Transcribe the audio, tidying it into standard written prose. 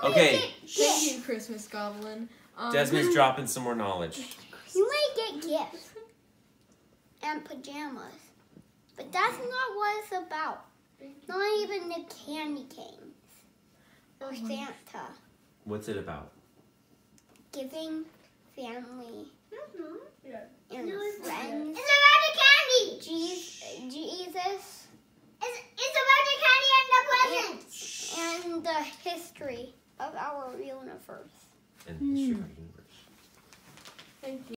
Okay. Thank you, Christmas Goblin. Desmond's dropping some more knowledge. You might get gifts and pajamas, but that's not what it's about. Not even the candy canes or Santa. What's it about? Giving family Yeah. and friends. It's about the candy. Jesus. It's about the candy and the presents. And the history of our universe. And history of our universe. Thank you.